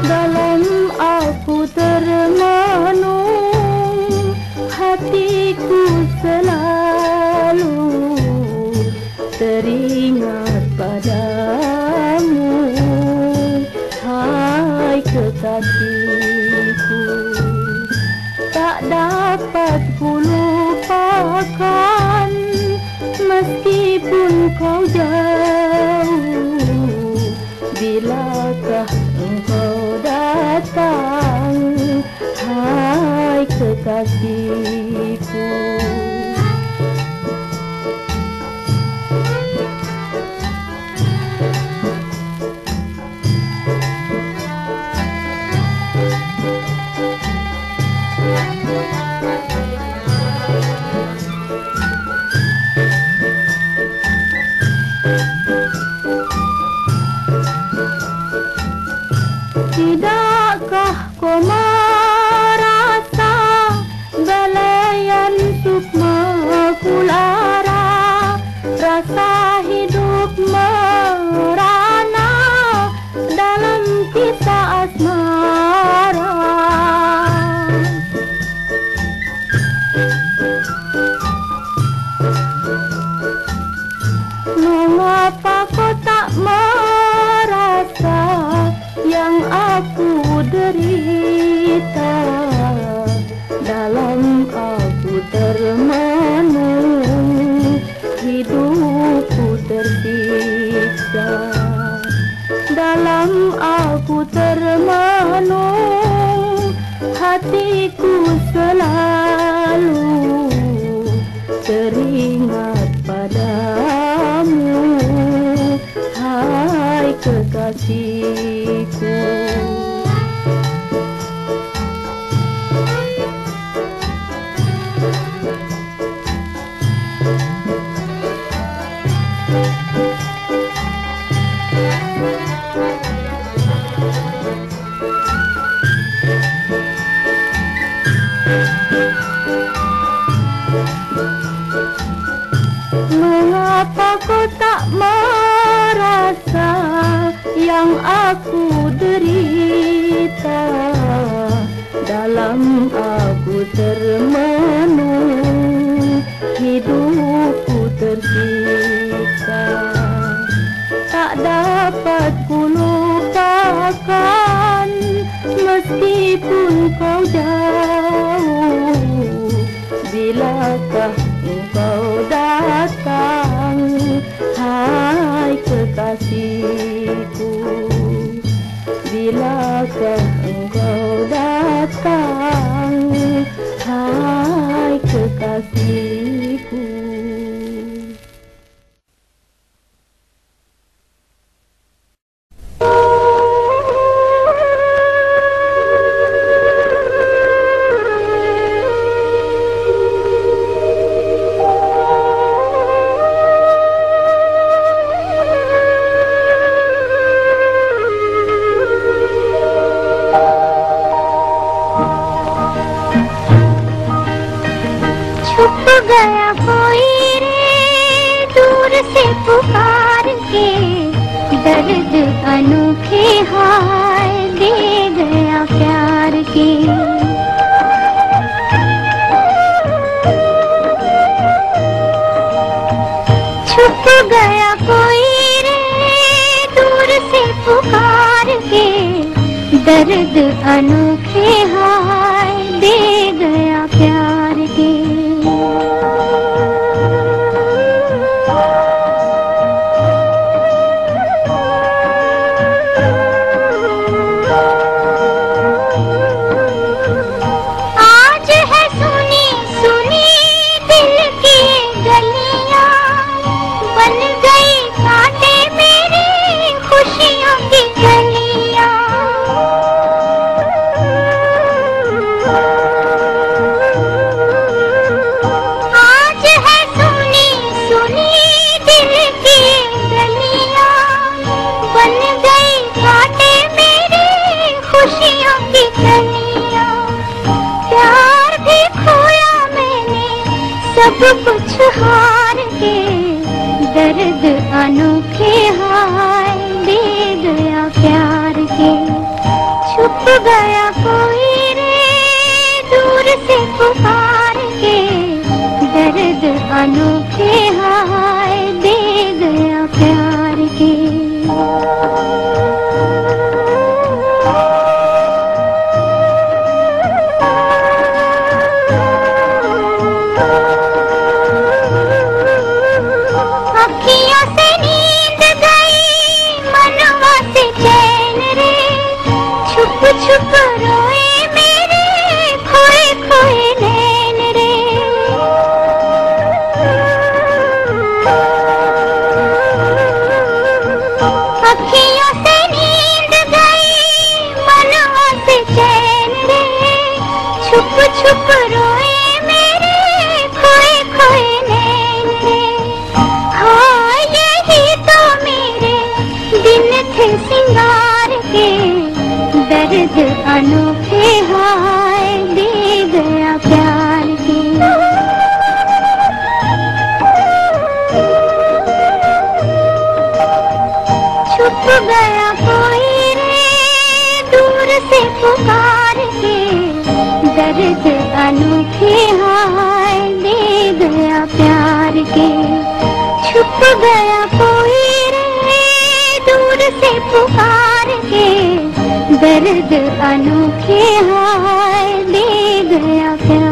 dalam aku termenung, hatiku selalu teringat padamu, hai kekasihku. Tak dapat ku lupakan meskipun kau jauh. Bilakah engkau datang, hai kekasihku. Tidakkah kau merasa belayan sukmaku lara, rasa hidup merana dalam kisah asmara. Mengapa kau tak merasa yang aku derita, dalam aku termenung, hidupku tersiksa. Dalam aku termenung, hatiku selalu teringat padamu, hai kekasihku. Mengapa kau tak merasa yang aku derita, dalam aku termenung, hidupku tersiksa. Tak dapat ku lupakan meskipun kau jauh. Bilakah engkau datang, hai kekasihku. Bilakah engkau datang, hai kekasihku. गया कोई रे दूर से पुकार के, दर्द अनोखे हाय दे गया प्यार के। छुप गया कोई रे दूर से पुकार के, दर्द अनोखे हाय दे गया प्यार के। सब कुछ हार के, दर्द अनोखे हाय दे गया प्यार के। छुप गया कोई रे दूर से पुकार के, दर्द अनोखे हाय दे गया प्यार के। अखियों से नींद गई मनवा से चैन रे, छुप छुप रोए मेरे खोए खोए नैन रे। अखियों से नींद गई मनवा से चैन रे, छुप छुप रोए मेरे खोए खोए नैन रे। हाँ यही तो मेरे दिन थे सिंगार के, दर्द अनोखे हाय दे गया प्यार के। छुप गया कोई रे दूर से पुकार के, दर्द अनोखे हाय दे गया प्यार के। छुप गया कोई रे दूर से पुकार के, दर्द अनोखे हाय दे गया प्यार।